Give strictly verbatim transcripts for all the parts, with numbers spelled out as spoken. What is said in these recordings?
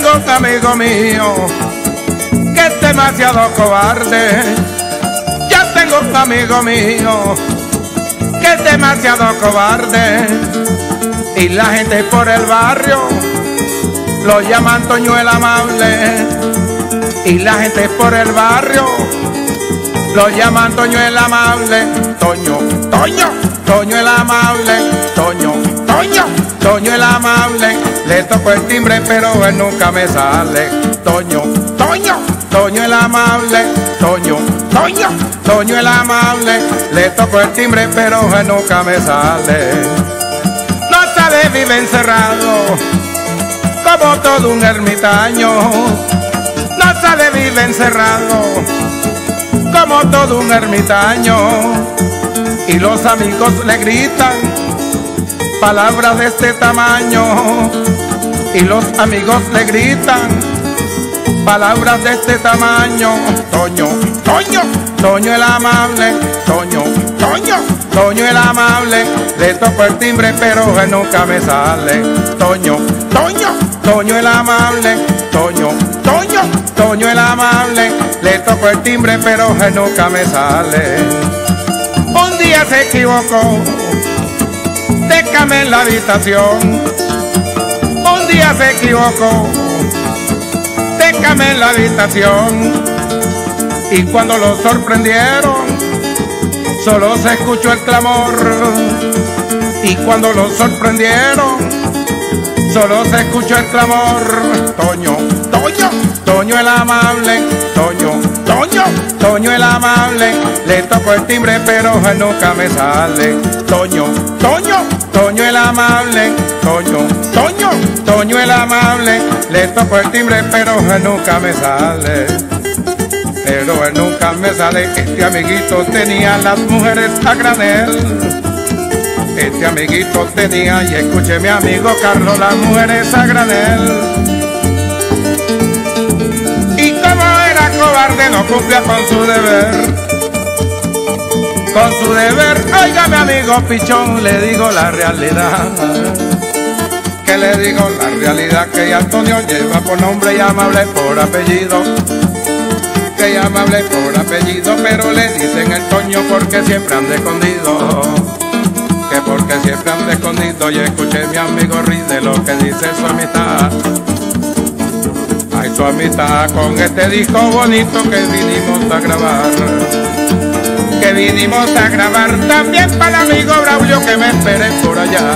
tengo un amigo mío que es demasiado cobarde. Ya tengo un amigo mío que es demasiado cobarde. Y la gente por el barrio lo llaman Toño el Amable. Y la gente por el barrio lo llaman Toño el Amable. Toño, Toño, Toño el Amable. Toño, Toño, Toño el Amable. Le toco el timbre pero él nunca me sale. Toño, Toño, Toño el Amable. Toño, Toño, Toño el Amable. Le toco el timbre pero él nunca me sale. No sabe, vive encerrado como todo un ermitaño. No sabe, vive encerrado como todo un ermitaño. Y los amigos le gritan palabras de este tamaño. Y los amigos le gritan palabras de este tamaño. Toño, Toño, Toño el Amable. Toño, Toño, Toño el Amable. Le toco el timbre pero él nunca me sale. Toño, Toño, Toño el Amable. Toño, Toño, Toño el Amable. Le toco el timbre pero él nunca me sale. Un día se equivocó de cama en la habitación. Un día se equivocó de cama en la habitación. Y cuando lo sorprendieron solo se escuchó el clamor. Y cuando lo sorprendieron solo se escuchó el clamor. Toño, Toño, Toño el Amable. Toño, Toño, Toño el Amable. Le toco el timbre pero él nunca me sale. Toño, Toño, Toño el Amable. Toño, Toño, Toño el Amable. Le toco el timbre pero él nunca me sale. Pero él nunca me sale. Este amiguito tenía las mujeres a granel. Este amiguito tenía, y escuché mi amigo Carlos, las mujeres a granel. Y como era cobarde no cumplía con su deber. Con su deber, oiga mi amigo Pichón, le digo la realidad. Que le digo la realidad, que Antonio lleva por nombre y Amable por apellido. Que Amable por apellido, pero le dicen el Toño porque siempre anda escondido. Que porque siempre anda escondido. Y escuché mi amigo ríe de lo que dice su amistad. Ay, su amistad con este disco bonito que vinimos a grabar. Que vinimos a grabar también para el amigo Braulio que me espere por allá.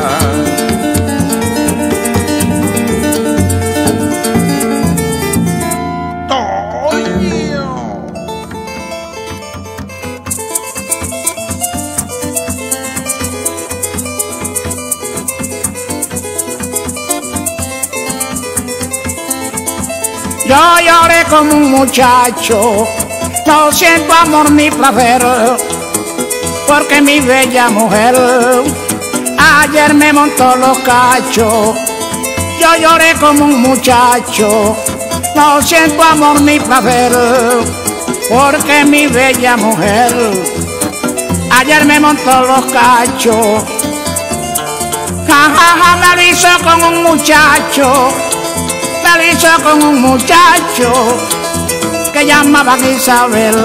Yo lloré como un muchacho, no siento amor ni placer, porque mi bella mujer ayer me montó los cachos. Yo lloré como un muchacho, no siento amor ni placer, porque mi bella mujer ayer me montó los cachos. Jajaja, me lo hizo con un muchacho. Me lo hizo con un muchacho que llamaban Isabel.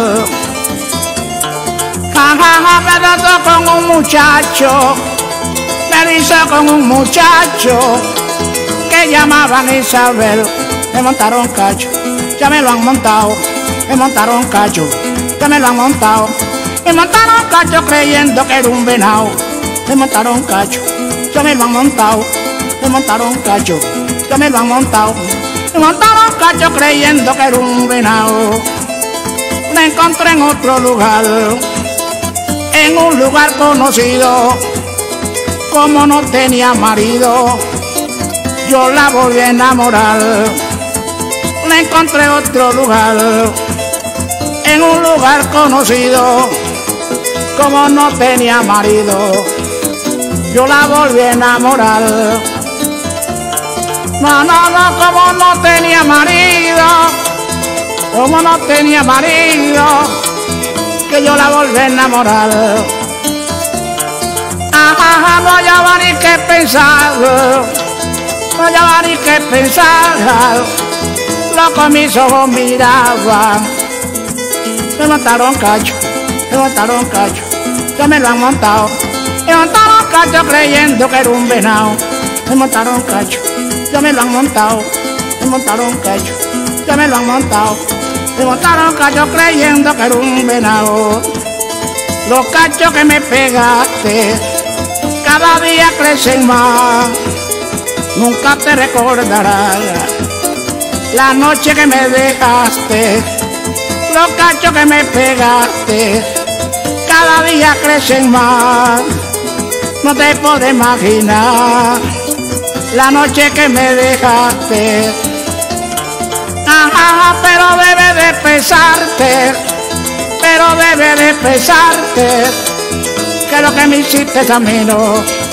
Jajaja, me lo hizo con un muchacho. Me lo hizo con un muchacho que llamaban Isabel. Me montaron cacho, ya me lo han montado. Me montaron cacho, ya me lo han montado. Me montaron cacho creyendo que era un venado. Me montaron cacho, ya me lo han montado. Me montaron cacho, ya me lo han montado. Me montaron cacho creyendo que era un venado. Me encontré en otro lugar, en un lugar conocido. Como no tenía marido, yo la volví a enamorar. Me encontré otro lugar, en un lugar conocido. Como no tenía marido, yo la volví a enamorar. No, no, no, como no tenía marido, como no tenía marido, que yo la volví a enamorar. Ajá, no hallaba ni qué pensar, no hallaba ni qué pensar, loco mis ojos miraban. Me montaron cacho, me montaron cacho, ya me lo han montado. Me montaron cacho creyendo que era un venado. Me montaron cacho, ya me lo han montado. Me montaron cacho, ya me lo han montado. Me montaron cacho creyendo que era un venado. Los cachos que me pegaste cada día crecen más. Nunca te recordarás la noche que me dejaste. Los cachos que me pegaste cada día crecen más. No te puedo imaginar la noche que me dejaste. Ajá, pero debe de pesarte, pero debe de pesarte, que lo que me hiciste a mí no.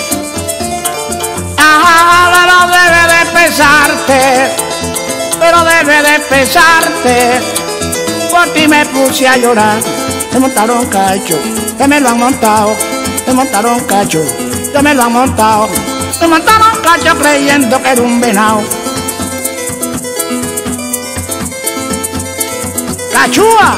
Ajá, pero debe de pesarte, pero debe de pesarte. Por ti me puse a llorar. Me montaron cacho, que me lo han montado. Me montaron cacho, que me lo han montado. Me montaron cacho creyendo que era un venado. ¡Cachúa!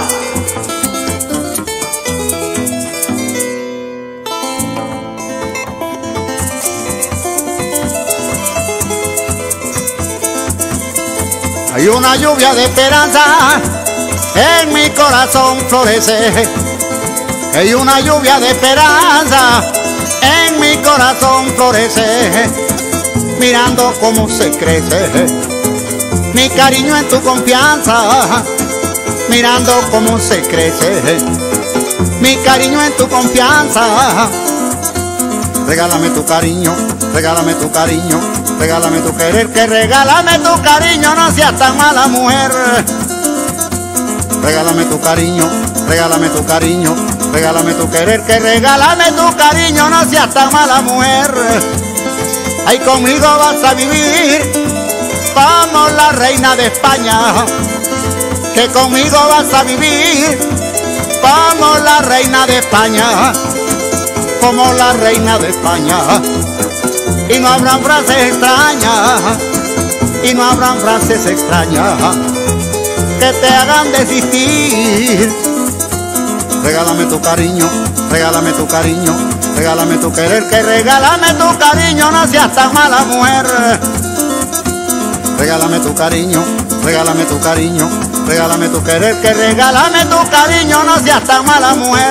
Hay una lluvia de esperanza en mi corazón florece. Hay una lluvia de esperanza en mi corazón florece. Mirando cómo se crece mi cariño en tu confianza. Mirando cómo se crece mi cariño en tu confianza. Regálame tu cariño, regálame tu cariño, regálame tu querer, que regálame tu cariño, no seas tan mala mujer. Regálame tu cariño, regálame tu cariño, regálame tu querer, que regálame tu cariño, no seas tan mala mujer. Ahí conmigo vas a vivir como la reina de España, que conmigo vas a vivir como la reina de España, como la reina de España. Y no habrán frases extrañas, y no habrán frases extrañas que te hagan desistir. Regálame tu cariño, regálame tu cariño, regálame tu querer, que regálame tu cariño, no seas tan mala mujer. Regálame tu cariño, regálame tu cariño, regálame tu querer, que regálame tu cariño, no seas tan mala mujer.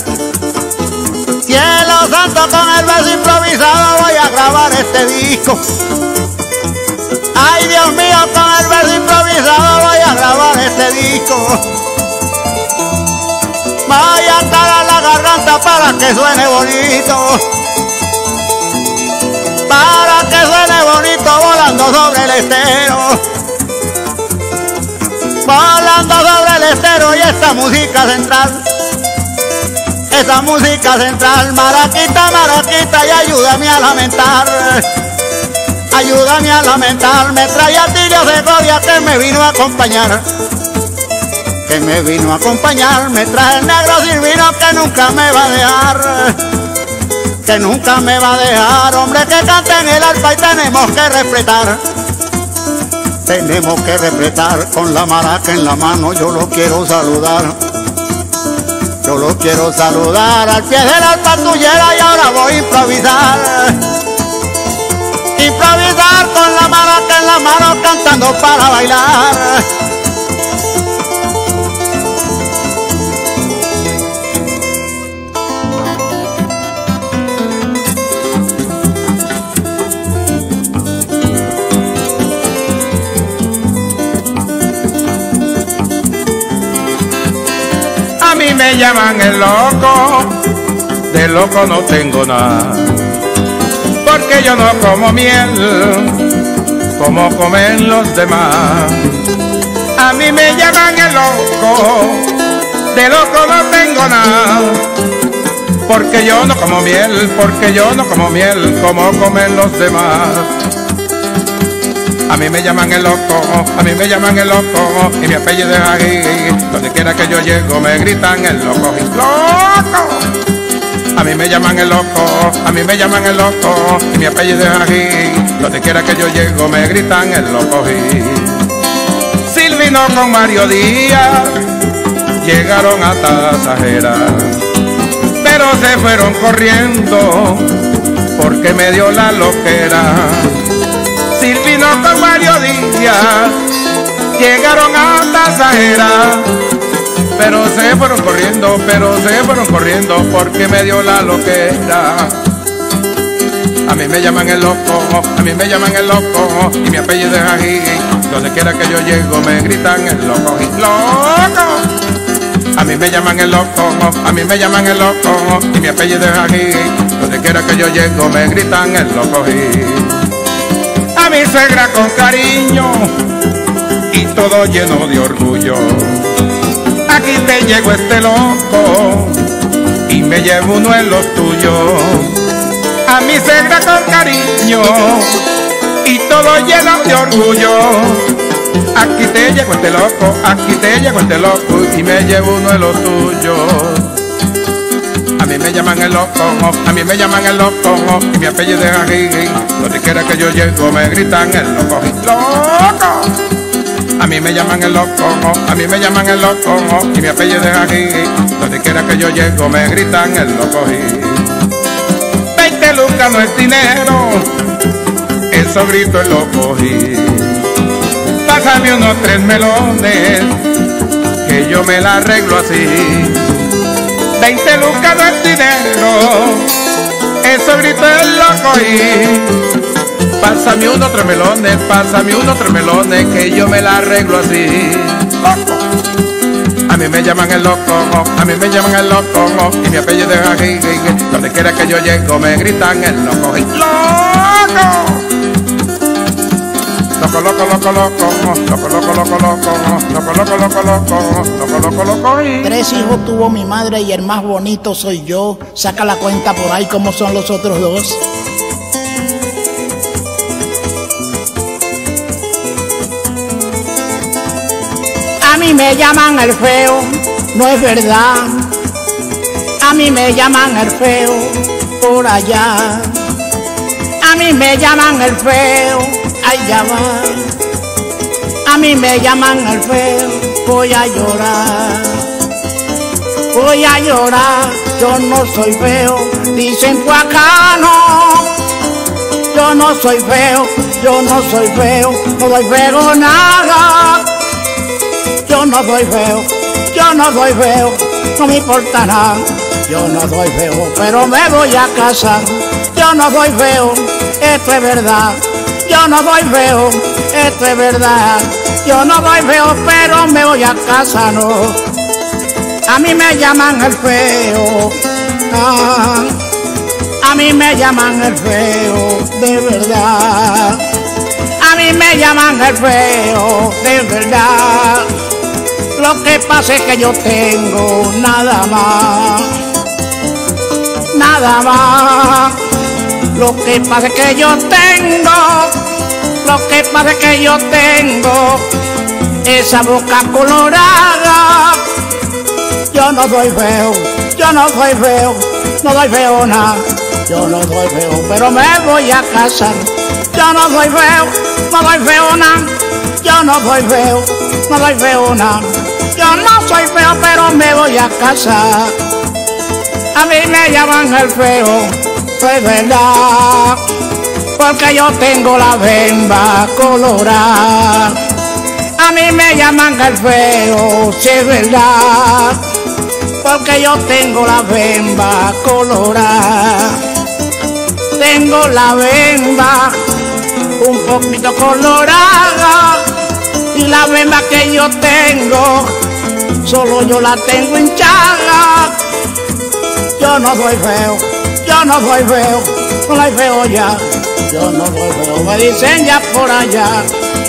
Cielo santo, con el verso improvisado voy a grabar este disco. Ay, Dios mío, con el verso improvisado voy a grabar este disco. Voy a calar la garganta para que suene bonito, para que suene bonito, volando sobre el estero, volando sobre el estero. Y esta música central, esa música central, maraquita, maraquita, y ayúdame a lamentar, ayúdame a lamentar. Me trae a Tilio Segovia, que me vino a acompañar, que me vino a acompañar. Me trae el negro Silvino, que nunca me va a dejar, que nunca me va a dejar. Hombre que canta en el arpa y tenemos que respetar, tenemos que respetar. Con la maraca en la mano yo lo quiero saludar, yo lo quiero saludar al pie de la pantallera. Y ahora voy a improvisar, improvisar con la maraca en la mano, cantando para bailar. A mí me llaman el loco, de loco no tengo nada, porque yo no como miel como comen los demás. A mí me llaman el loco, de loco no tengo nada, porque yo no como miel, porque yo no como miel como comen los demás. A mí me llaman el loco, a mí me llaman el loco, y mi apellido es Ají. Donde quiera que yo llego me gritan el loco, loco. A mí me llaman el loco, a mí me llaman el loco, y mi apellido es Ají. Donde quiera que yo llego me gritan el loco. Silvino con Mario Díaz llegaron a Tasajera, pero se fueron corriendo porque me dio la loquera. Silvino con Mario Díaz llegaron a Tasajera, pero se fueron corriendo, pero se fueron corriendo porque me dio la loquera. A mí me llaman el loco, a mí me llaman el loco, y mi apellido es Ají. Donde quiera que yo llego me gritan el loco, y loco. A mí me llaman el loco, a mí me llaman el loco, y mi apellido es Ají. Donde quiera que yo llego me gritan el loco, y a mi suegra con cariño y todo lleno de orgullo. Aquí te llego este loco y me llevo uno en los tuyos. A mi suegra con cariño y todo lleno de orgullo. Aquí te llego este loco, aquí te llego este loco y me llevo uno de los tuyos. A mí me llaman el loco, a mí me llaman el loco, y mi apellido es Ají. Donde quiera que yo llego me gritan el loco, y loco. A mí me llaman el loco, a mí me llaman el loco, y mi apellido es Ají. Donde quiera que yo llego me gritan el loco, y veinte lucas no es dinero, eso grito el loco, y pásame unos tres melones que yo me la arreglo así. Veinte lucas no es dinero, eso grito el loco, y pásame unos tres melones, pásame unos tres melones que yo me la arreglo así. Loco. A mí me llaman el loco, a mí me llaman el loco, y mi apellido es Ají. Donde quiera que yo llego me gritan el loco, y loco. Loco, loco, loco, loco, loco, loco, loco, loco, loco, loco, loco, loco, loco, loco, loco. Tres hijos tuvo mi madre y el más bonito soy yo. Saca la cuenta por ahí como son los otros dos. A mí me llaman el feo, no es verdad. A mí me llaman el feo por allá. A mí me llaman el feo, allá va. A mí me llaman el feo, voy a llorar. Voy a llorar, yo no soy feo, dicen por acá no. Yo no soy feo, yo no soy feo, no doy feo nada. Yo no soy feo, yo no soy feo, no me importa nada. Yo no soy feo, pero me voy a casar. Yo no soy feo, esto es verdad. Yo no soy feo, esto es verdad. Yo no soy feo, pero me voy a casar, no. A mí me llaman el feo, ah, a mí me llaman el feo, de verdad. A mí me llaman el feo, de verdad. Lo que pasa es que yo tengo nada más, nada más. Lo que pasa es que yo tengo, lo que pasa es que yo tengo esa boca colorada. Yo no soy feo, yo no soy feo, no soy feo nada. Yo no soy feo, pero me voy a casar. Yo no soy feo, no soy feo nada. Yo no soy feo, no soy feo nada. Yo no soy feo, pero me voy a casar. A mí me llaman el feo, es verdad, porque yo tengo la bemba colorada. A mí me llaman el feo, si es verdad, porque yo tengo la bemba colorada. Tengo la bemba un poquito colorada, y la bemba que yo tengo, solo yo la tengo hinchada. Yo no soy feo, yo no soy feo, no soy feo ya. Yo no soy feo, me dicen ya por allá.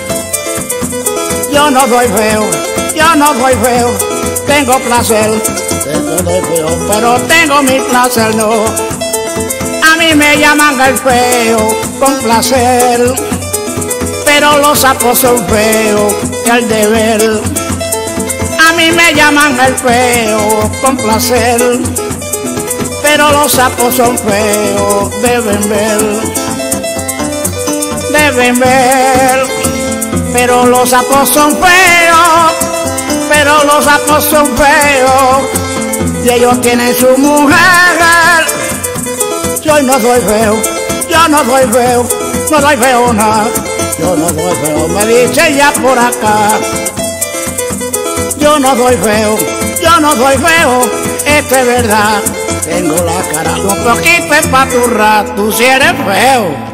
Yo no soy feo, yo no soy feo, tengo placer. Yo soy feo, pero tengo mi placer, no. A mí me llaman el feo con placer, pero los sapos son feos y al deber. A mí me llaman el feo con placer, pero los sapos son feos, deben ver, deben ver. Pero los sapos son feos buenos, pero los sapos son feos y ellos tienen su mujer. Yo no soy feo, yo no soy feo, no soy feo nada. Yo no soy feo, me dice ya por acá. Yo no soy feo, yo no soy feo, esto es verdad. Tengo la cara un poquito empaturrada, tú si eres feo.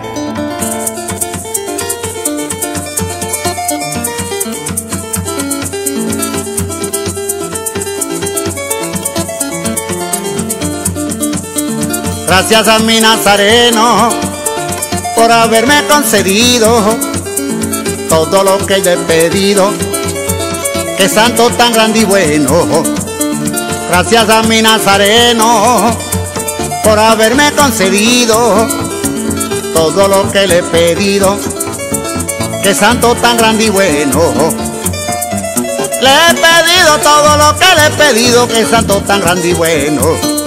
Gracias a mi Nazareno por haberme concedido todo lo que yo he pedido. Qué santo tan grande y bueno. Gracias a mi Nazareno por haberme concedido todo lo que le he pedido. Qué santo tan grande y bueno. Le he pedido todo lo que le he pedido. Qué santo tan grande y bueno.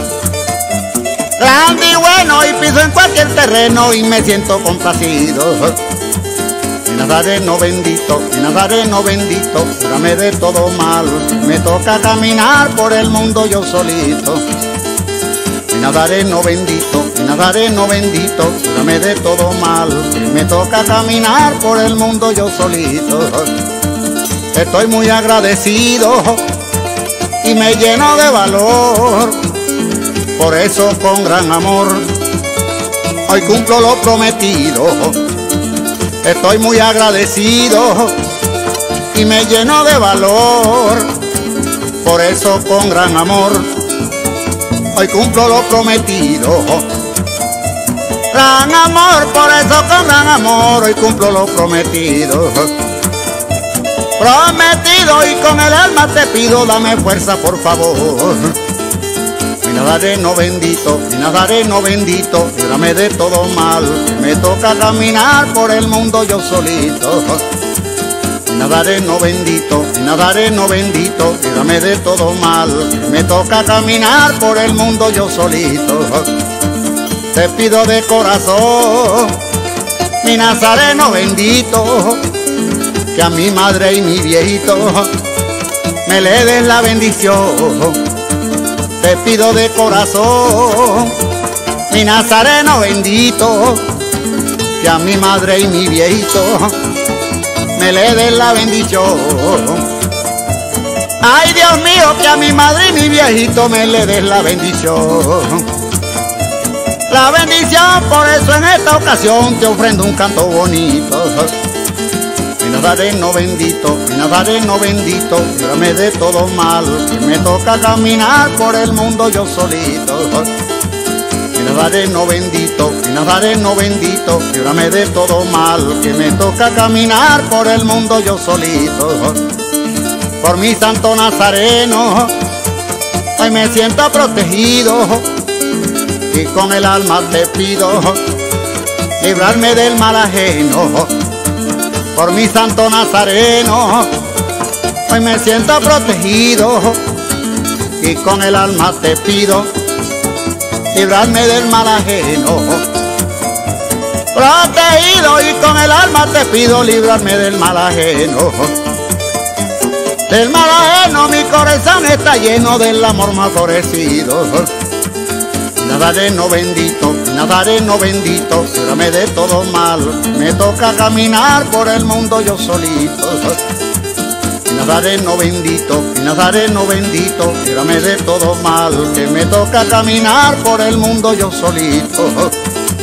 Grande y bueno, y piso en cualquier terreno y me siento complacido. Mi Nazareno bendito, mi Nazareno bendito, líbrame de todo mal. Me toca caminar por el mundo yo solito. Mi Nazareno bendito, mi Nazareno bendito, líbrame de todo mal. Me toca caminar por el mundo yo solito. Estoy muy agradecido y me lleno de valor. Por eso con gran amor hoy cumplo lo prometido. Estoy muy agradecido y me lleno de valor. Por eso con gran amor hoy cumplo lo prometido. Gran amor, por eso con gran amor hoy cumplo lo prometido. Prometido y con el alma te pido, dame fuerza por favor. Mi Nazareno bendito, mi Nazareno bendito, líbrame de todo mal. Me toca caminar por el mundo yo solito. Mi Nazareno bendito, mi Nazareno bendito, líbrame de todo mal. Me toca caminar por el mundo yo solito. Te pido de corazón, mi Nazareno bendito, que a mi madre y mi viejito me le den la bendición. Te pido de corazón, mi Nazareno bendito, que a mi madre y mi viejito me le den la bendición. Ay Dios mío, que a mi madre y mi viejito me le den la bendición. La bendición, por eso en esta ocasión te ofrendo un canto bonito. Mi Nazareno bendito, mi Nazareno bendito, líbrame de todo mal, que me toca caminar por el mundo yo solito. Mi Nazareno bendito, mi Nazareno bendito, líbrame de todo mal, que me toca caminar por el mundo yo solito. Por mi santo Nazareno, hoy me siento protegido, y con el alma te pido, librarme del mal ajeno. Por mi santo Nazareno, hoy me siento protegido, y con el alma te pido, librarme del mal ajeno. Protegido y con el alma te pido, librarme del mal ajeno. Del mal ajeno mi corazón está lleno del amor más florecido. Nazareno bendito, Nazareno bendito, líbrame de todo mal. Me toca caminar por el mundo yo solito. Nazareno bendito, Nazareno bendito, líbrame de todo mal. Que me toca caminar por el mundo yo solito.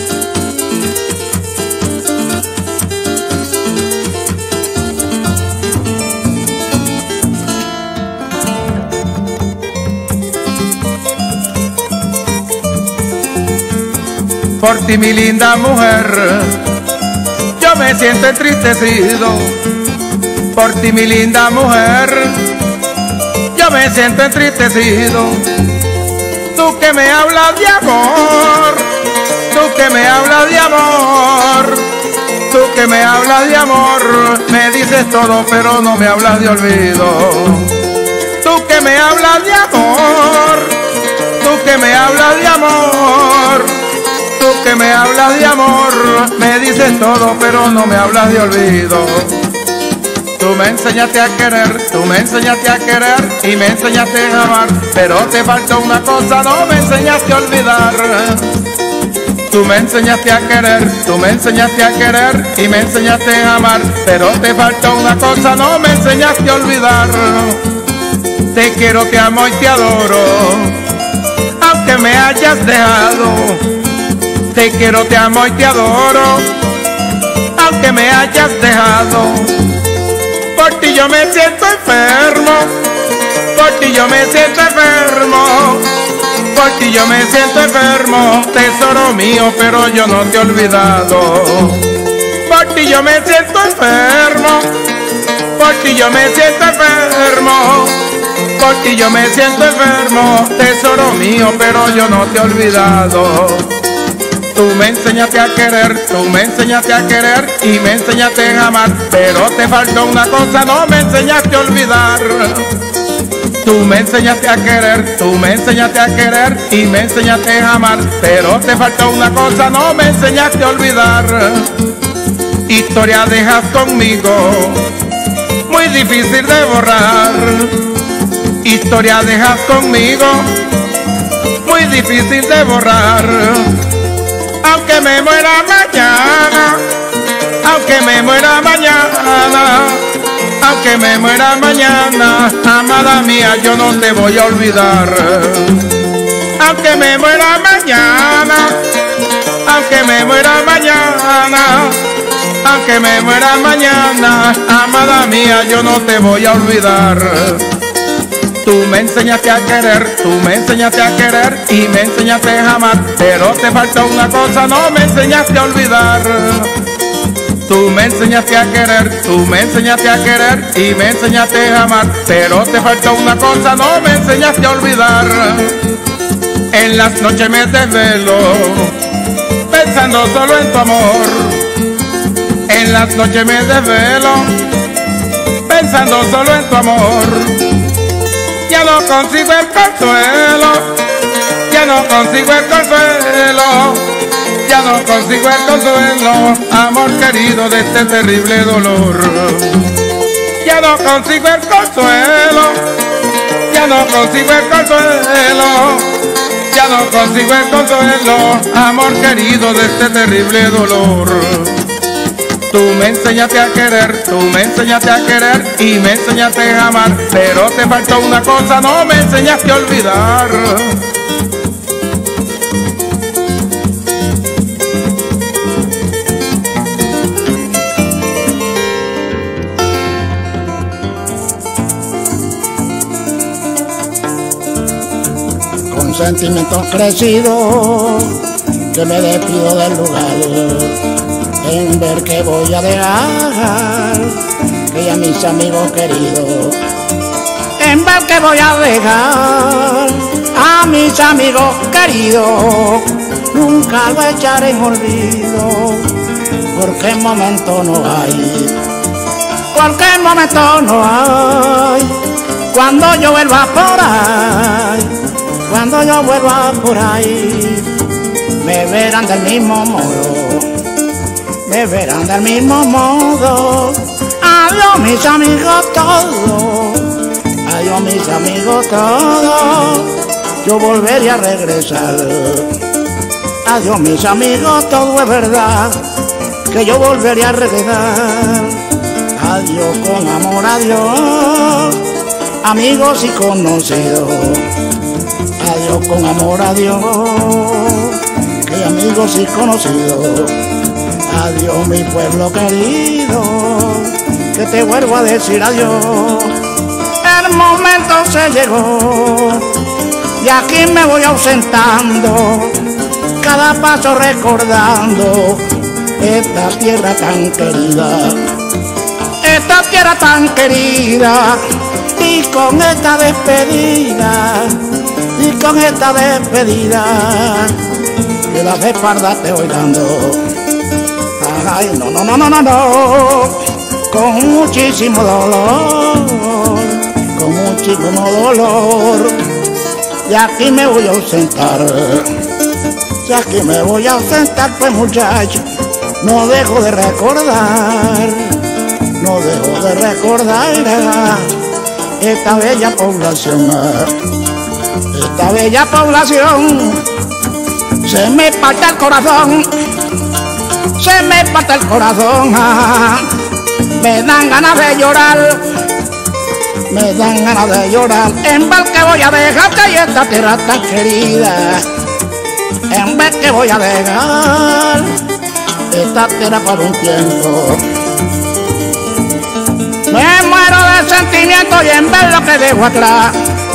Por ti, mi linda mujer, yo me siento entristecido. Por ti, mi linda mujer, yo me siento entristecido. Tú que me hablas de amor, tú que me hablas de amor, tú que me hablas de amor, me dices todo pero no me hablas de olvido. Tú que me hablas de amor, tú que me hablas de amor, tú que me hablas de amor, me dices todo pero no me hablas de olvido. Tú me enseñaste a querer, tú me enseñaste a querer y me enseñaste a amar, pero te faltó una cosa, no me enseñaste a olvidar. Tú me enseñaste a querer, tú me enseñaste a querer y me enseñaste a amar, pero te faltó una cosa, no me enseñaste a olvidar. Te quiero, te amo y te adoro, aunque me hayas dejado. Te quiero, te amo y te adoro, aunque me hayas dejado. Por ti yo me siento enfermo, por ti yo me siento enfermo, por ti yo me siento enfermo, tesoro mío, pero yo no te he olvidado. Por ti yo me siento enfermo, por ti yo me siento enfermo, por ti yo me siento enfermo, tesoro mío, pero yo no te he olvidado. Tú me enseñaste a querer, tú me enseñaste a querer y me enseñaste a amar, pero te faltó una cosa, no me enseñaste a olvidar. Tú me enseñaste a querer, tú me enseñaste a querer y me enseñaste a amar, pero te faltó una cosa, no me enseñaste a olvidar. Historia dejas conmigo, muy difícil de borrar. Historia dejas conmigo, muy difícil de borrar. Aunque me muera mañana, aunque me muera mañana, aunque me muera mañana, amada mía, yo no te voy a olvidar. Aunque me muera mañana, aunque me muera mañana, aunque me muera mañana, amada mía, yo no te voy a olvidar. Tú me enseñaste a querer, tú me enseñaste a querer y me enseñaste a amar, pero te faltó una cosa, no me enseñaste a olvidar. Tú me enseñaste a querer, tú me enseñaste a querer y me enseñaste a amar, pero te faltó una cosa, no me enseñaste a olvidar. En las noches me desvelo, pensando solo en tu amor. En las noches me desvelo, pensando solo en tu amor. Ya no consigo el consuelo, ya no consigo el consuelo, ya no consigo el consuelo, amor querido, de este terrible dolor. Ya no consigo el consuelo, ya no consigo el consuelo, ya no consigo el consuelo, amor querido, de este terrible dolor. Tú me enseñaste a querer, tú me enseñaste a querer y me enseñaste a amar, pero te faltó una cosa, no me enseñaste a olvidar. Con sentimientos crecidos que me despido del lugar, en ver que voy a dejar, que ya mis amigos queridos, en ver que voy a dejar a mis amigos queridos, nunca lo echaré en olvido, porque en momento no hay, porque en momento no hay, cuando yo vuelva por ahí, cuando yo vuelva por ahí, me verán del mismo modo, me verán del mismo modo. Adiós mis amigos todos, adiós mis amigos todos, yo volveré a regresar. Adiós mis amigos, todo es verdad, que yo volveré a regresar. Adiós con amor, adiós, amigos y conocidos. Adiós con amor, adiós, que amigos y conocidos. Adiós mi pueblo querido, que te vuelvo a decir adiós. El momento se llegó y aquí me voy ausentando, cada paso recordando esta tierra tan querida, esta tierra tan querida. Y con esta despedida, y con esta despedida, que las espaldas te voy dando. Ay, no, no, no, no, no, no, con muchísimo dolor, con muchísimo dolor. Y aquí me voy a ausentar, y aquí me voy a ausentar, pues muchacho, no dejo de recordar no dejo de recordar esta bella población, esta bella población. Se me parte el corazón, se me parte el corazón, me dan ganas de llorar, me dan ganas de llorar. En vez que voy a dejar que esta tierra tan querida, en vez que voy a dejar esta tierra por un tiempo. Me muero de sentimiento y en ver lo que dejo atrás.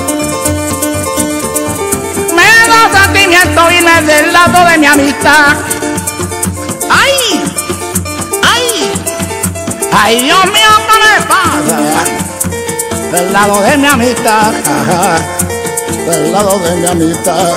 Me da sentimiento y me del lado de mi amistad. ¡Ay! ¡Ay! ¡Ay, Dios mío, qué me pasa! Del lado de mi amistad, del lado de mi amistad.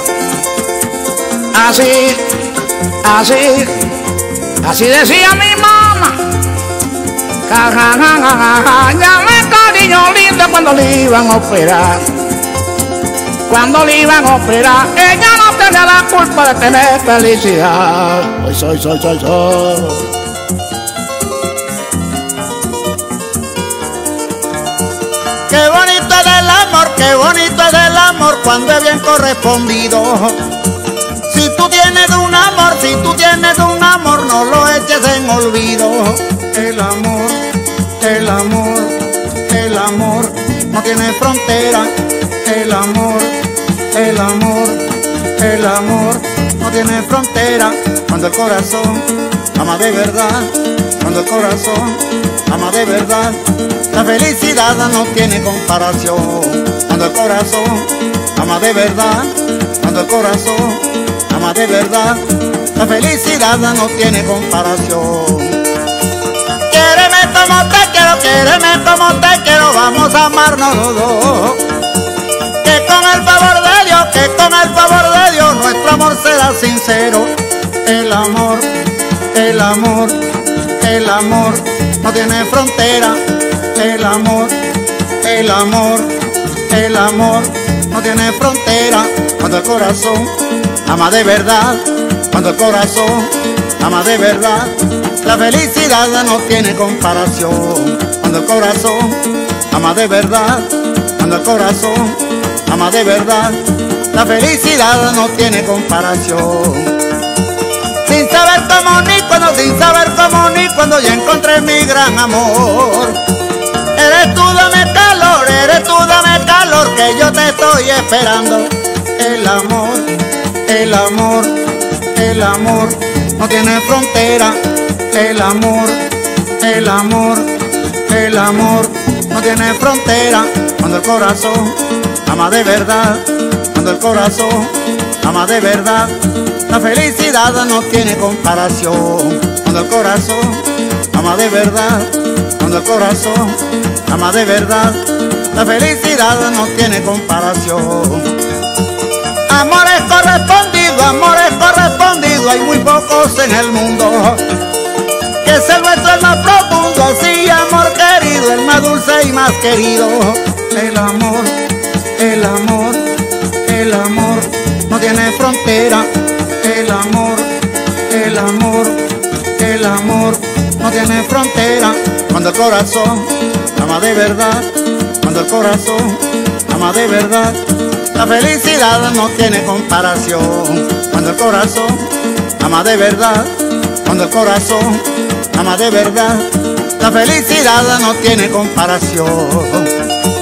Así, así, así decía mi mamá. Ja, ja, ja, ja, ja, ya me cariño lindo cuando le iban a operar. Cuando le iban a operar, ella no tenía la culpa de tener felicidad. Soy, soy, soy, soy, soy. Qué bonito es el amor, qué bonito es el amor cuando es bien correspondido. Si tú tienes un amor, si tú tienes un amor, no lo eches en olvido. El amor, el amor, el amor no tiene frontera. El amor, el amor, el amor no tiene frontera. Cuando el corazón ama de verdad, cuando el corazón ama de verdad, la felicidad no tiene comparación. Cuando el corazón ama de verdad, cuando el corazón ama de verdad, la felicidad no tiene comparación. Quiéreme como te quiero, quiéreme como te quiero, vamos a amarnos los dos. Que con el favor de Dios, que con el favor de Dios, nuestro amor será sincero. El amor, el amor, el amor no tiene frontera. El amor, el amor, el amor no tiene frontera. Cuando el corazón ama de verdad, cuando el corazón ama de verdad, la felicidad no tiene comparación. Cuando el corazón ama de verdad, cuando el corazón ama de verdad, la felicidad no tiene comparación. Sin saber cómo ni cuando, sin saber cómo ni cuando, ya encontré mi gran amor. Eres tú, dame calor, eres tú, dame calor, que yo te estoy esperando. El amor, el amor, el amor no tiene frontera. El amor, el amor, el amor no tiene frontera. Cuando el corazón ama de verdad, cuando el corazón ama de verdad, la felicidad no tiene comparación. Cuando el corazón ama de verdad, cuando el corazón ama de verdad, la felicidad no tiene comparación. Amor es correspondido, amor es correspondido, hay muy pocos en el mundo. Que es el nuestro el más profundo, así amor querido, el más dulce y más querido. El amor, el amor, el amor no tiene frontera. El amor, el amor, el amor no tiene frontera. Cuando el corazón ama de verdad, cuando el corazón ama de verdad, la felicidad no tiene comparación. Cuando el corazón ama de verdad, cuando el corazón ama de verdad, la felicidad no tiene comparación.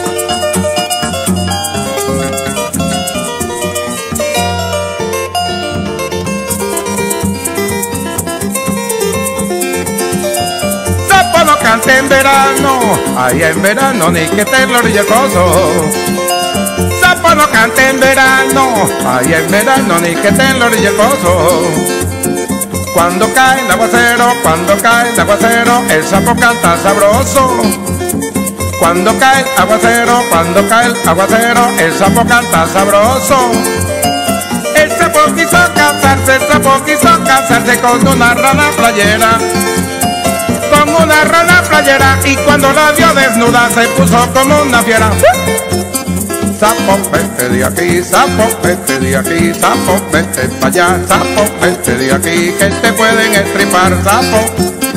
Cante en verano, ay en verano ni que te glorioso. Sapo no cante en verano, ay en verano ni que te glorioso. Cuando cae el aguacero, cuando cae el aguacero, el sapo canta sabroso. Cuando cae el aguacero, cuando cae el aguacero, el sapo canta sabroso. El sapo quiso casarse, el sapo quiso casarse con una rana playera. Con una rana playera, y cuando la vio desnuda se puso como una fiera. Sapo, vete de aquí, sapo, vete de aquí, sapo, vete para allá, sapo, vete de aquí, que te pueden estripar, sapo.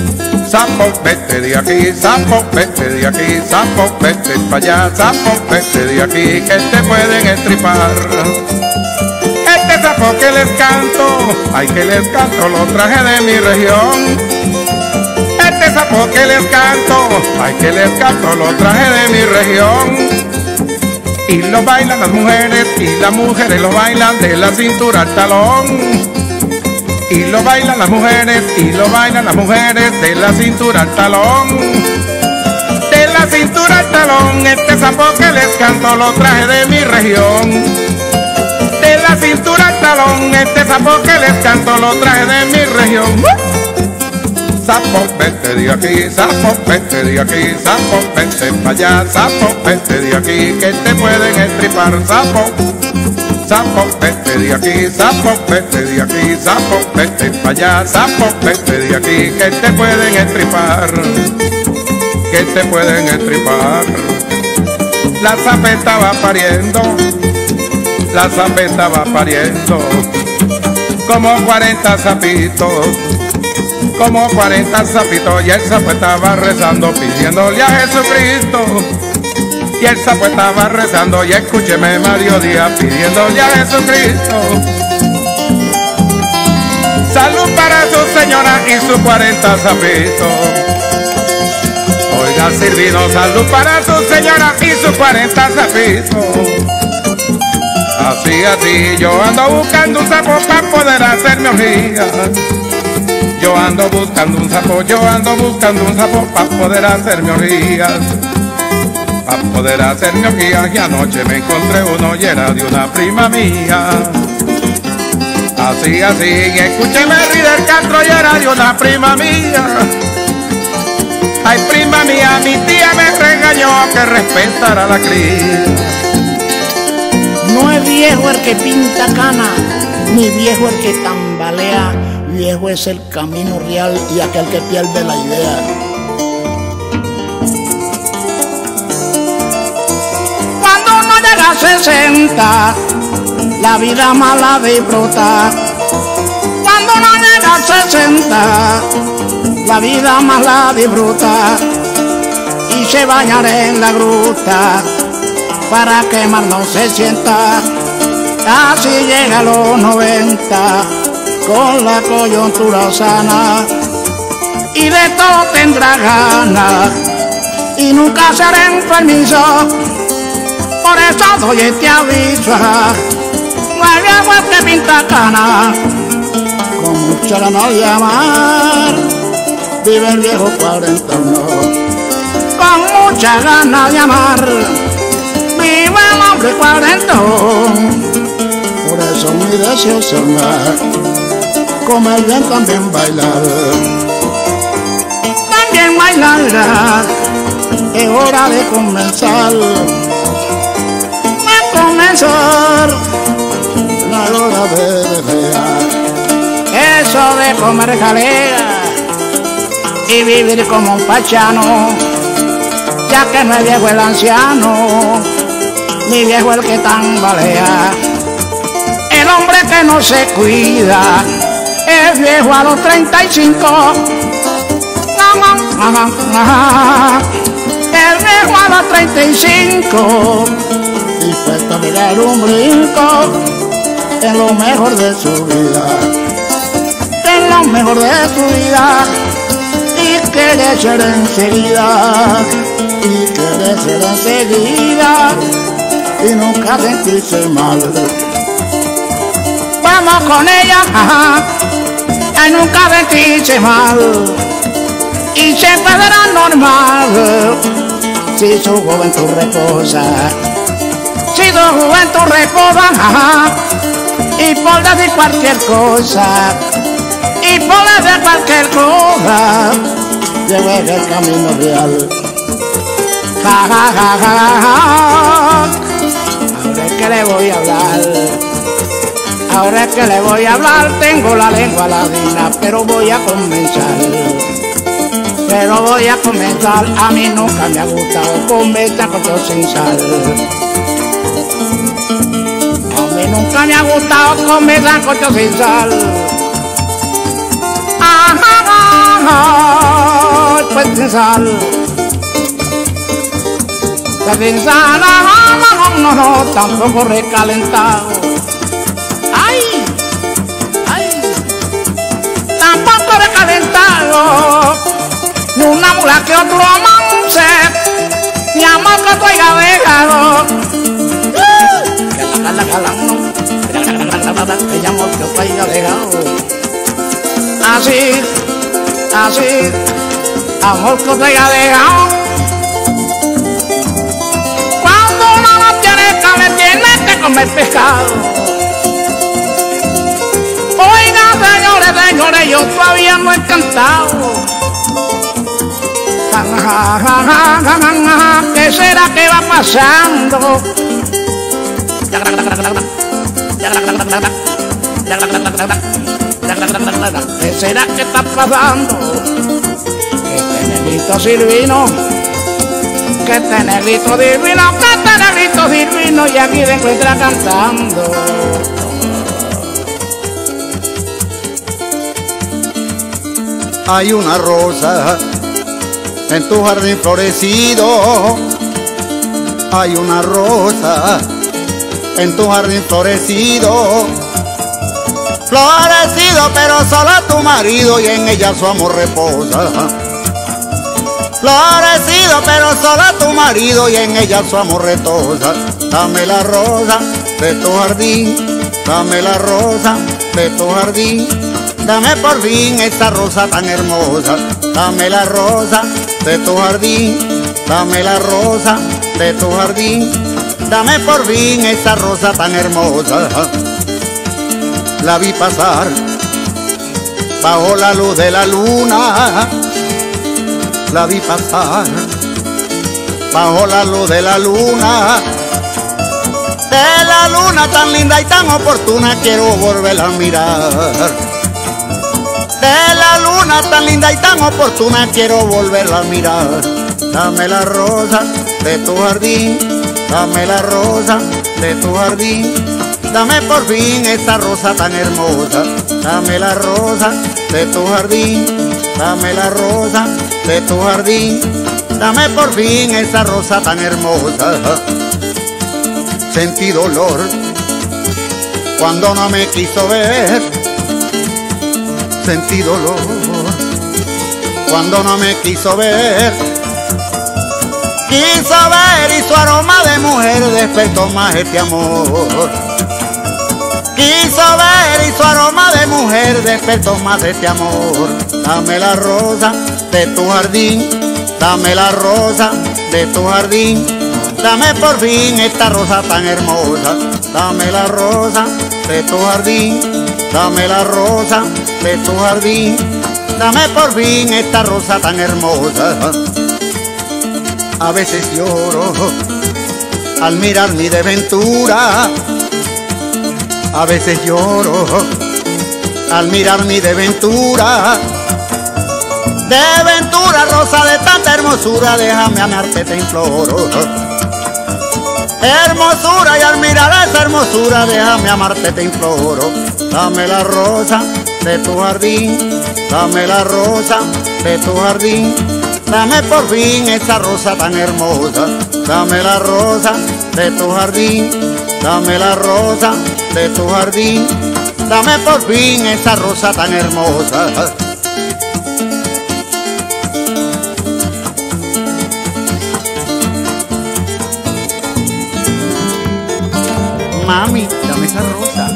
Sapo, vete de aquí, sapo, vete de aquí, sapo, vete para allá, sapo, vete de aquí, que te pueden estripar. Este sapo que les canto, ay que les canto, lo traje de mi región. Este sapo que les canto, ay que les canto, lo traje de mi región. Y lo bailan las mujeres, y las mujeres lo bailan de la cintura al talón. Y lo bailan las mujeres, y lo bailan las mujeres de la cintura al talón. De la cintura al talón, este sapo que les canto lo traje de mi región. De la cintura al talón, este sapo que les canto lo traje de mi región. Sapo, vete de aquí, sapo, vete de aquí, sapo, vete para allá, sapo, vete de aquí, que te pueden estripar, sapo. Sapo, vete de aquí, sapo, vete de aquí, sapo, vete para allá, sapo, vete de aquí, que te pueden estripar, que te pueden estripar. La sapeta va pariendo, la sapeta va pariendo, como cuarenta sapitos, como cuarenta sapitos, y el sapo estaba rezando pidiéndole a Jesucristo. Y el sapo estaba rezando y escúcheme Mario Díaz pidiéndole a Jesucristo. Salud para su señora y sus cuarenta sapitos. Oiga Silvino, salud para su señora y sus cuarenta sapitos. Así, así, yo ando buscando un sapo para poder hacerme orgías. Yo ando buscando un sapo, yo ando buscando un sapo para poder hacerme orgías. Para poder hacerme orgías, y anoche me encontré uno y era de una prima mía. Así, así, y escúcheme Rider Castro y era de una prima mía. Ay, prima mía, mi tía me regañó que respetara la cría. No es viejo el que pinta cana, ni viejo el que tambalea. Viejo es el camino real y aquel que pierde la idea. Cuando uno llega a sesenta, la vida mala disfruta. Cuando uno llega a sesenta, la vida mala disfruta. Y se bañará en la gruta para que mal no se sienta. Así llega a los noventa con la coyuntura sana, y de todo tendrá ganas y nunca será enfermizo. Por eso doy este aviso: no hay viejo que pinta cana, con mucha ganas de amar vive el viejo cuarentón. Con mucha ganas de amar vive el hombre cuarentón. Por eso mi deseo es amar, comer bien, también bailar, también bailar. Es hora de comenzar, a comenzar, la hora de dejar eso de comer jalea y vivir como un pachano, ya que no es viejo el anciano, ni viejo el que tambalea. El hombre que no se cuida es viejo a los treinta y cinco. El viejo a los treinta y cinco, dispuesto a mirar un brinco en lo mejor de su vida, en lo mejor de su vida, y quiere ser enseguida, y quiere ser enseguida, y nunca sentirse mal. Vamos con ella, ajá, y nunca sentirse mal, y siempre será normal si su juventud reposa, si su juventud reposa, ajá, y por decir cualquier cosa, y por decir cualquier cosa, lleve el camino real. Ja, ja, ja, ja, ja. Ahora es que le voy a hablar, ahora es que le voy a hablar, tengo la lengua ladina, pero voy a comenzar. Pero voy a comenzar, a mí nunca me ha gustado comer sancocho sin sal. A mí nunca me ha gustado comer sancocho sin sal. Ajá, ajá, ajá. sin sal. Que sin sal, no, no, no, no, tampoco recalentado. Ay, ay, tampoco recalentado. Ni una mula que otro amance, ni amor que tú hayas dejado. Ella amor que tú hayas dejado. Así, así, amor que tú hayas dejado. Cuando uno no tiene carne, tiene que comer pescado. Oiga, señores, señores, yo todavía no he cantado. ¿Qué será que va pasando? ¿Qué será que está pasando? Que este negrito Silvino, que este negrito divino, que este negrito Silvino, y aquí me encuentra cantando. Hay una rosa en tu jardín florecido, hay una rosa en tu jardín florecido, florecido pero solo tu marido y en ella su amor reposa. Florecido pero solo tu marido y en ella su amor reposa. Dame la rosa de tu jardín, dame la rosa de tu jardín, dame por fin esta rosa tan hermosa. Dame la rosa de tu jardín, dame la rosa de tu jardín, dame por fin esta rosa tan hermosa. La vi pasar bajo la luz de la luna, la vi pasar bajo la luz de la luna, de la luna tan linda y tan oportuna quiero volverla a mirar. De la luna tan linda y tan oportuna quiero volverla a mirar. Dame la rosa de tu jardín, dame la rosa de tu jardín, dame por fin esta rosa tan hermosa. Dame la rosa de tu jardín, dame la rosa de tu jardín, dame por fin esta rosa tan hermosa. Sentí dolor cuando no me quiso ver, sentí dolor cuando no me quiso ver. Quiso ver y su aroma de mujer despertó más este amor. Quiso ver y su aroma de mujer despertó más este amor. Dame la rosa de tu jardín, dame la rosa de tu jardín, dame por fin esta rosa tan hermosa. Dame la rosa de tu jardín, dame la rosa de tu jardín, dame por fin esta rosa tan hermosa. A veces lloro al mirar mi desventura, a veces lloro al mirar mi desventura. Desventura, rosa de tanta hermosura, déjame amarte, te imploro. Hermosura, y al mirar esa hermosura, déjame amarte, te imploro. Dame la rosa de tu jardín, dame la rosa de tu jardín, dame por fin esa rosa tan hermosa. Dame la rosa de tu jardín, dame la rosa de tu jardín, dame por fin esa rosa tan hermosa. Mami, dame esa rosa.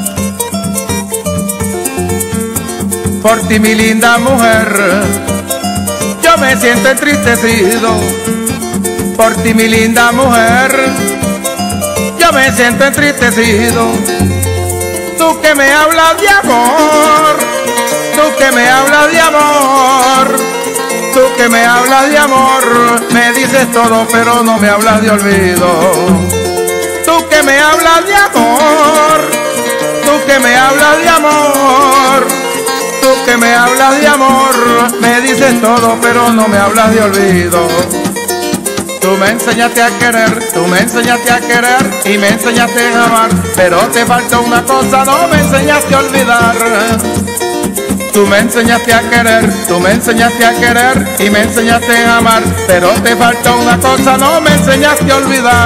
Por ti, mi linda mujer, yo me siento entristecido. Por ti, mi linda mujer, yo me siento entristecido. Tú que me hablas de amor, tú que me hablas de amor, tú que me hablas de amor, me dices todo pero no me hablas de olvido. Tú que me hablas de amor, tú que me hablas de amor, tú que me hablas de amor, me dices todo pero no me hablas de olvido. Tú me enseñaste a querer, tú me enseñaste a querer y me enseñaste a amar, pero te faltó una cosa, no me enseñaste a olvidar. Tú me enseñaste a querer, tú me enseñaste a querer y me enseñaste a amar, pero te falta una cosa, no me enseñaste a olvidar.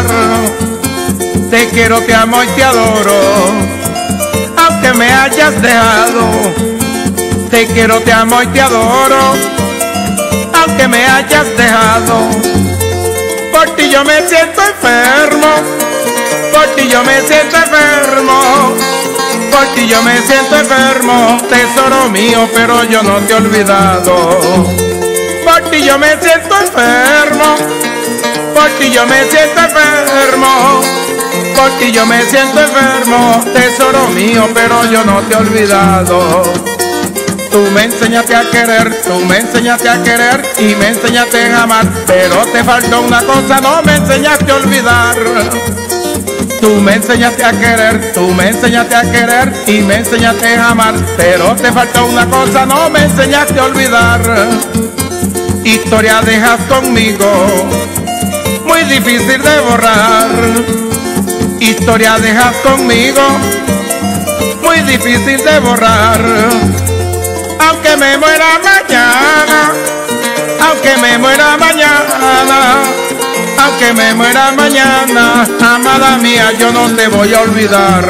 Te quiero, te amo y te adoro, aunque me hayas dejado. Te quiero, te amo y te adoro, aunque me hayas dejado. Por ti yo me siento enfermo, por ti yo me siento enfermo, por ti yo me siento enfermo, tesoro mío, pero yo no te he olvidado. Por ti yo me siento enfermo, por ti yo me siento enfermo, por ti yo me siento enfermo, tesoro mío, pero yo no te he olvidado. Tú me enseñaste a querer, tú me enseñaste a querer y me enseñaste a amar, pero te faltó una cosa, no me enseñaste a olvidar. Tú me enseñaste a querer, tú me enseñaste a querer y me enseñaste a amar, pero te faltó una cosa, no me enseñaste a olvidar. Historia dejas conmigo, muy difícil de borrar. Historia dejas conmigo, muy difícil de borrar. Aunque me muera mañana, aunque me muera mañana, aunque me muera mañana, amada mía, yo no te voy a olvidar.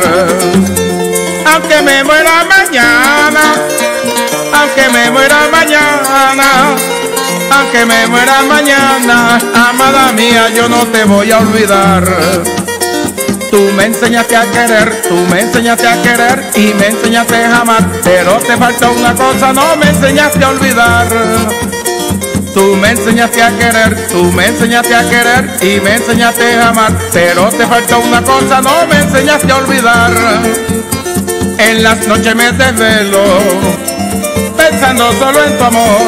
Aunque me muera mañana, aunque me muera mañana, aunque me muera mañana, amada mía, yo no te voy a olvidar. Tú me enseñaste a querer, tú me enseñaste a querer y me enseñaste a amar, pero te faltó una cosa, no me enseñaste a olvidar. Tú me enseñaste a querer, tú me enseñaste a querer y me enseñaste a amar, pero te faltó una cosa, no me enseñaste a olvidar. En las noches me desvelo, pensando solo en tu amor.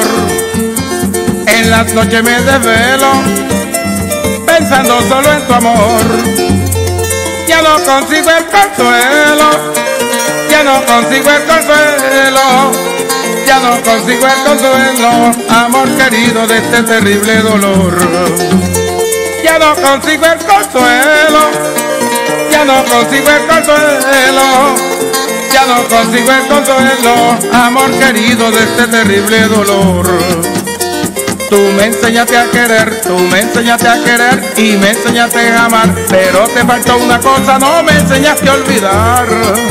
En las noches me desvelo, pensando solo en tu amor. Ya no consigo el consuelo, ya no consigo el consuelo, ya no consigo el consuelo, amor querido, de este terrible dolor. Ya no consigo el consuelo, ya no consigo el consuelo, ya no consigo el consuelo, amor querido, de este terrible dolor. Tú me enseñaste a querer, tú me enseñaste a querer y me enseñaste a amar, pero te faltó una cosa, no me enseñaste a olvidar.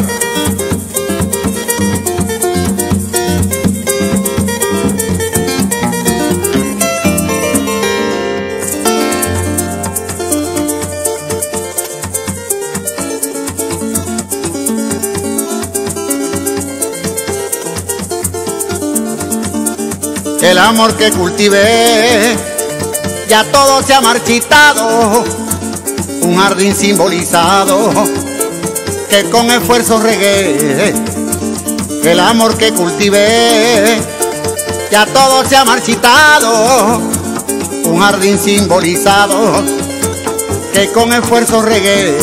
El amor que cultivé ya todo se ha marchitado, un jardín simbolizado que con esfuerzo regué. El amor que cultivé ya todo se ha marchitado, un jardín simbolizado que con esfuerzo regué.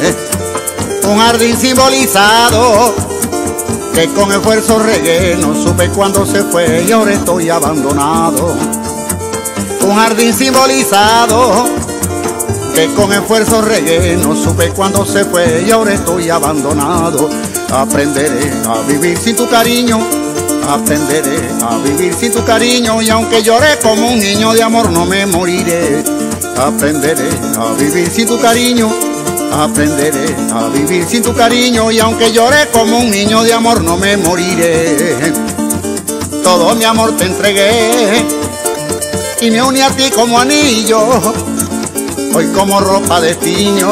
Un jardín simbolizado que con esfuerzo regué, no supe cuándo se fue y ahora estoy abandonado. Un jardín simbolizado que con esfuerzo regué, no supe cuándo se fue y ahora estoy abandonado. Aprenderé a vivir sin tu cariño, aprenderé a vivir sin tu cariño, y aunque lloré como un niño de amor no me moriré. Aprenderé a vivir sin tu cariño, aprenderé a vivir sin tu cariño, y aunque lloré como un niño de amor no me moriré. Todo mi amor te entregué y me uní a ti como anillo, hoy como ropa de tiño,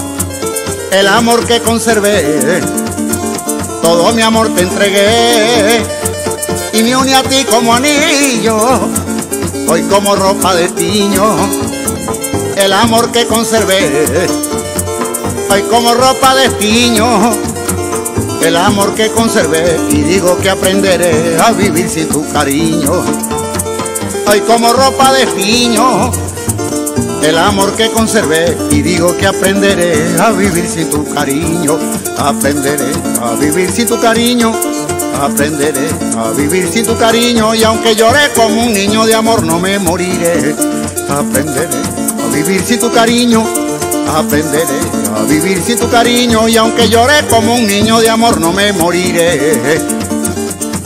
el amor que conservé. Todo mi amor te entregué y me uní a ti como anillo, hoy como ropa de tiño, el amor que conservé. Hoy como ropa de tiño, el amor que conservé, y digo que aprenderé a vivir sin tu cariño. Hoy como ropa de tiño, el amor que conservé, y digo que aprenderé a vivir sin tu cariño. Aprenderé a vivir sin tu cariño, aprenderé a vivir sin tu cariño, y aunque lloré como un niño de amor no me moriré. Aprenderé a vivir sin tu cariño, aprenderé a vivir sin tu cariño, y aunque lloré como un niño de amor no me moriré.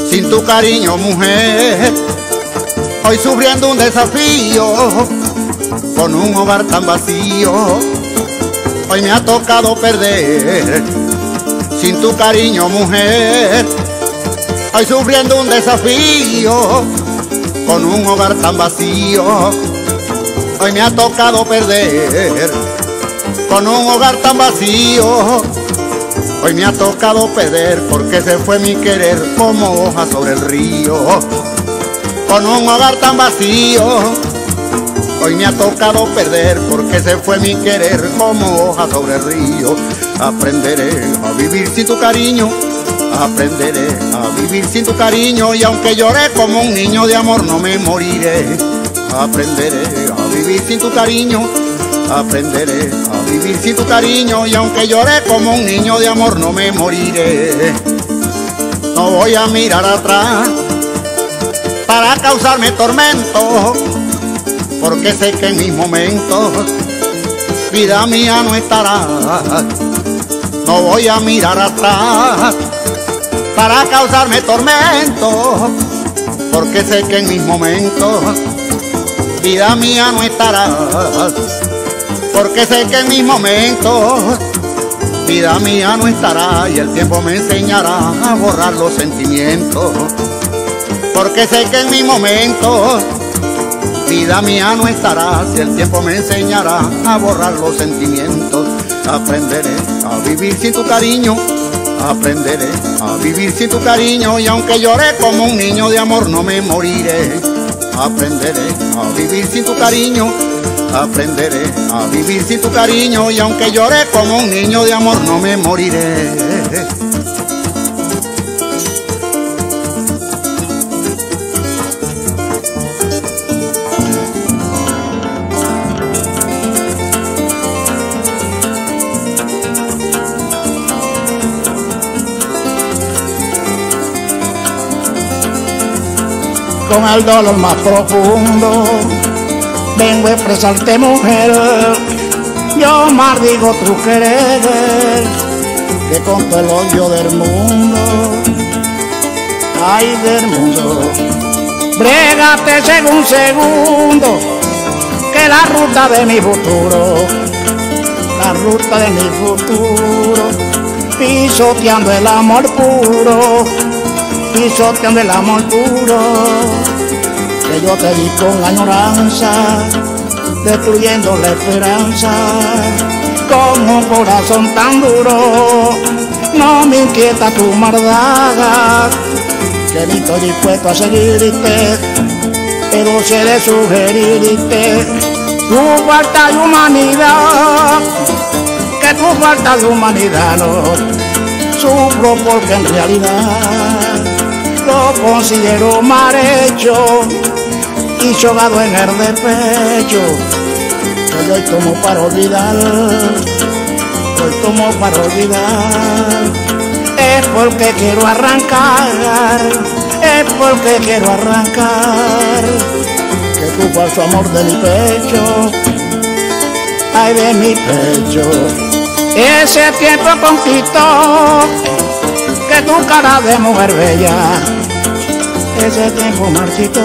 sin tu cariño, mujer. Hoy sufriendo un desafío, con un hogar tan vacío. Hoy me ha tocado perder, sin tu cariño, mujer. Hoy sufriendo un desafío, con un hogar tan vacío. Hoy me ha tocado perder, con un hogar tan vacío. Hoy me ha tocado perder, porque se fue mi querer como hoja sobre el río. Con un hogar tan vacío, hoy me ha tocado perder, porque se fue mi querer como hoja sobre el río. Aprenderé a vivir sin tu cariño, aprenderé a vivir sin tu cariño, y aunque lloré como un niño de amor no me moriré. Aprenderé a vivir sin tu cariño, aprenderé a vivir sin tu cariño, y aunque lloré como un niño de amor no me moriré. No voy a mirar atrás para causarme tormento, porque sé que en mis momentos vida mía no estará. No voy a mirar atrás para causarme tormento, porque sé que en mis momentos vida mía no estará. Porque sé que en mis momentos vida mía no estará, y el tiempo me enseñará a borrar los sentimientos. Porque sé que en mis momentos vida mía no estará, si el tiempo me enseñará a borrar los sentimientos. Aprenderé a vivir sin tu cariño, aprenderé a vivir sin tu cariño, y aunque lloré como un niño de amor no me moriré. Aprenderé a vivir sin tu cariño, aprenderé a vivir sin tu cariño, y aunque lloré como un niño de amor no me moriré. Con el dolor más profundo vengo a expresarte, mujer. Yo maldigo tu querer, que con todo el odio del mundo, ay del mundo, brégate según segundo, que la ruta de mi futuro, la ruta de mi futuro, pisoteando el amor puro, pisoteando el amor puro, que yo te di con añoranza, destruyendo la esperanza, con un corazón tan duro. No me inquieta tu maldad, que ni estoy dispuesto a seguirte, pero sé de sugerirte tu falta de humanidad, que tu falta de humanidad no sufro, porque en realidad lo considero mal hecho y chocado en el despecho. Que hoy tomo para olvidar, hoy tomo para olvidar, es porque quiero arrancar, es porque quiero arrancar, que tu falso amor de mi pecho, ay de mi pecho, ese tiempo conquistó, que tu cara de mujer bella, ese tiempo marchitó,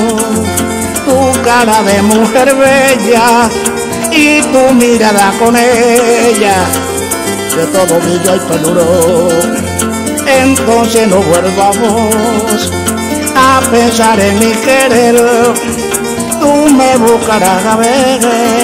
tu cara de mujer bella y tu mirada con ella, que todo brilló y perduró. Entonces no vuelvamos a pensar en mi querer, tú me buscarás a ver,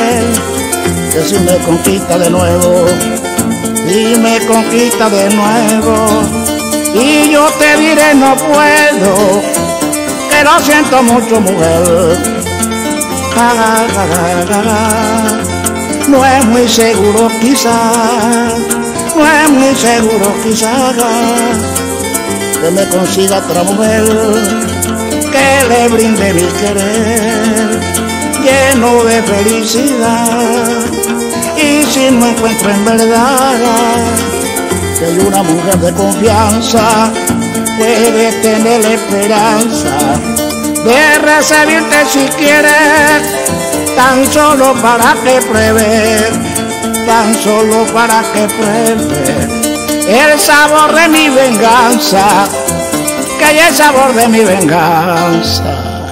que si me conquista de nuevo, y me conquista de nuevo, y yo te diré no puedo, que lo siento mucho, mujer. Ja, ja, ja, ja, ja. No es muy seguro quizás, no es muy seguro quizás, que me consiga otra mujer, que le brinde mi querer lleno de felicidad. Y si no encuentro en verdad que hay una mujer de confianza, puede tener la esperanza de recibirte si quieres, tan solo para que pruebe, tan solo para que pruebe el sabor de mi venganza, que hay el sabor de mi venganza.